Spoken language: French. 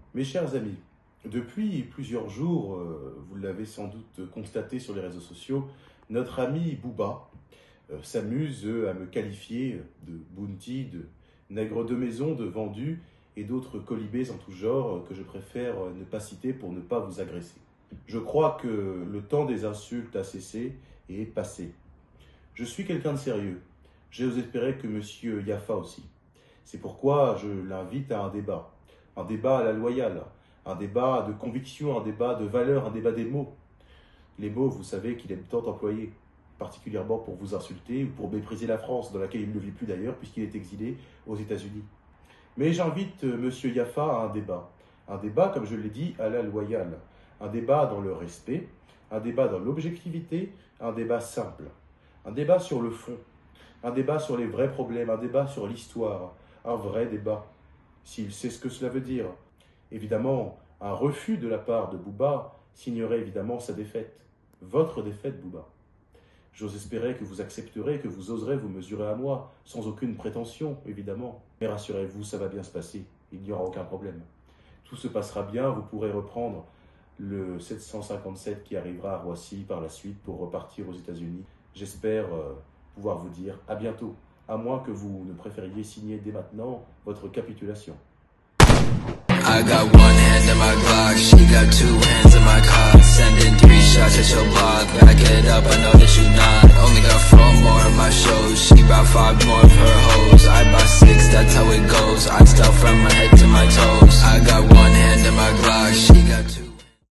Mes chers amis, depuis plusieurs jours, vous l'avez sans doute constaté sur les réseaux sociaux, notre ami Booba s'amuse à me qualifier de bounty, de nègre de maison, de vendu et d'autres colibés en tout genre que je préfère ne pas citer pour ne pas vous agresser. Je crois que le temps des insultes a cessé et est passé. Je suis quelqu'un de sérieux. J'ose espérer que M. Yafa aussi. C'est pourquoi je l'invite à un débat à la loyale, un débat de conviction, un débat de valeur, un débat des mots. Les mots, vous savez qu'il aime tant employer, particulièrement pour vous insulter ou pour mépriser la France, dans laquelle il ne vit plus d'ailleurs puisqu'il est exilé aux États-Unis. Mais j'invite M. Yafa à un débat, comme je l'ai dit, à la loyale, un débat dans le respect, un débat dans l'objectivité, un débat simple, un débat sur le fond, un débat sur les vrais problèmes, un débat sur l'histoire, un vrai débat, s'il sait ce que cela veut dire. Évidemment, un refus de la part de Booba signerait évidemment sa défaite, votre défaite Booba. J'ose espérer que vous accepterez, que vous oserez vous mesurer à moi, sans aucune prétention, évidemment. Mais rassurez-vous, ça va bien se passer, il n'y aura aucun problème. Tout se passera bien, vous pourrez reprendre le 757 qui arrivera à Roissy par la suite pour repartir aux États-Unis. J'espère pouvoir vous dire à bientôt, à moins que vous ne préfériez signer dès maintenant votre capitulation. I got one hand in my Glock, she got two hands in my cock. Sending 3 shots at your block, back it up, I know that you not. Only got 4 more of my shows, she bought 5 more of her hoes. I bought 6, that's how it goes, I style from my head to my toes. I got one hand in my Glock, she got 2.